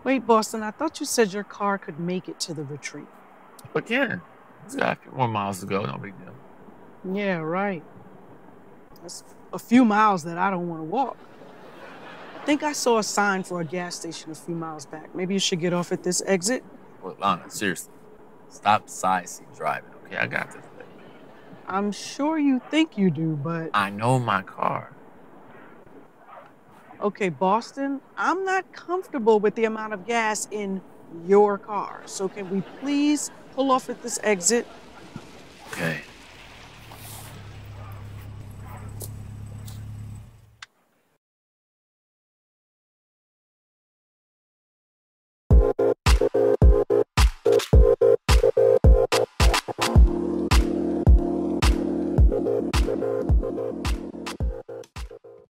Wait, Boston, I thought you said your car could make it to the retreat. Again, it's got a few more miles to go. No big deal. Yeah, right. That's a few miles that I don't want to walk. I think I saw a sign for a gas station a few miles back. Maybe you should get off at this exit. Look, Lana, seriously, stop side seat driving, okay? I got this thing. I'm sure you think you do, but... I know my car. Okay, Boston, I'm not comfortable with the amount of gas in your car. So can we please pull off at this exit? Okay.